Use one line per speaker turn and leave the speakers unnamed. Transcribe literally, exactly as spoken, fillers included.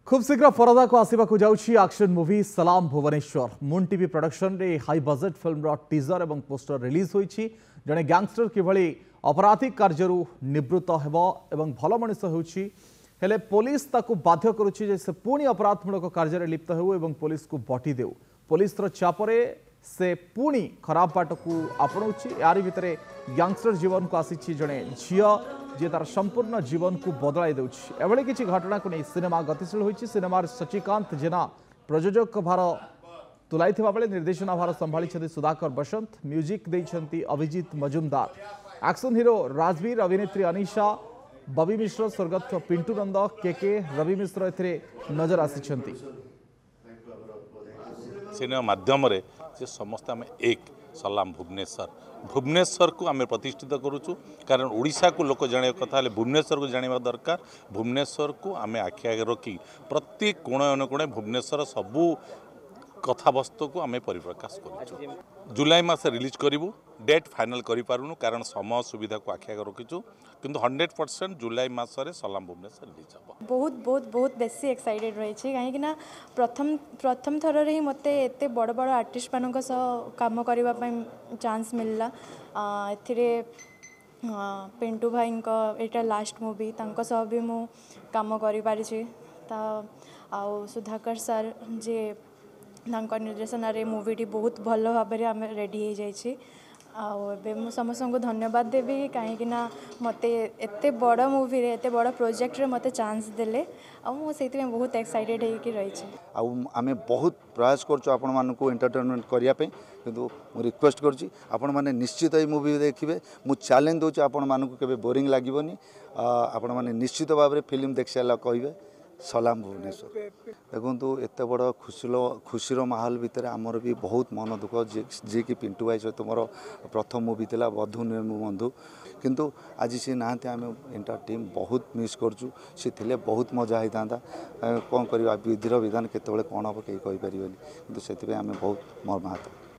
खूब शीघ्र परदा को आसवाक जाऊँगी एक्शन मूवी सलाम भुवनेश्वर मून टीवी प्रोडक्शन रे हाई बजेट फिल्म टीजर और पोस्टर रिलीज होईछि। जड़े गैंगस्टर किभली अपराधिक कार्यरू निवृत्त हेबो एवं भल मनिष होउछि हेले पुलिस ताकू बाध्य करुछि जे से पुणी अपराधमूलक कार्य लिप्त हेउ एवं पुलिस को बटी देउ। पुलिस चापरे से पुणी खराब बाट को आपणाऊँछि। यारी भितरे गैंगस्टर जीवन को आसी जड़े झील जी तार संपूर्ण जीवन को बदलाई देउछि। एभली किछि घटना को नहीं सिनेमा गतिशील होइछि। सिनेमार शशिकांत जेना प्रयोजक भार तुलाई बेले निर्देशना भार संभाली सुधाकर बसंत, म्यूजिक देइछंती अभिजीत मजुमदार, एक्शन हिरो राजवीर, अभिनेत्री अनिशा, बबी मिश्र, स्वर्गस्थ पिंटू नंद, के के रवि मिश्र एथिरे नजर आसिछंती।
सिनेमा माध्यम रे जे समस्त आम एक सलाम भुवनेश्वर भुवनेश्वर को आम प्रतिष्ठित करुचु। कारण ओडिशा को लोक जाना कथा भुवनेश्वर को जाना दरकार। भुवनेश्वर को आम आखि आगे रखी प्रत्येक कोण अनुकोणे भुवनेश्वर सबू कथावस्तु को आम परिप्रकाश करूँ। जुलाई मास रिलीज करूँ। डेट फाइनल करूँ कारण समय सुविधा को आखि आगे रखीचु किंतु हंड्रेड परसेंट जुलाई मास सलाम भुवनेश्वर रिलीज हम।
बहुत बहुत बहुत बेसी एक्साइटेड रही कहीं प्रथम प्रथम थर ही मत एत बड़ बड़ आर्टिस्ट मान काम करने चांस मिलला। ए पिंटू भाई एटा लास्ट मूवी सह भी मु काम करि पारिछि। आउ सुधाकर सर जे निर्देशन रे मूवीटी बहुत भल भाव आम रेडी हो जाइए। आउ समस्त को धन्यवाद देवी कहीं मत एत बड़ मूवी एत बड़ प्रोजेक्ट रे मत चांस देले से बहुत एक्साइटेड होकर रही।
आम बहुत प्रयास करछु आपण मान को एंटरटेनमेंट करने किंतु मु रिक्वेस्ट करछि आपण माने निश्चित ये मूवी देखिए। मु चैलेंज दूची आपण मान को केबे बोरिंग लागबनी। आपण माने निश्चित भाव में फिल्म देख सारा कहे सलाम भुवनेश्वर देखु एत बड़ खुशीर खुशीर माहौल भितर आमर भी बहुत मन दुख जी कि पिंटू भाई सहित मोर प्रथम मूवी थिला बधु निर्मु बंधु किंतु आज सी ना आम इंटर टीम बहुत मिस करचु। सी थिले बहुत मजा होता कौन करवा विधिर विधान केतबेले कौन हम कहीं कहीपर कि बहुत मर्माहत।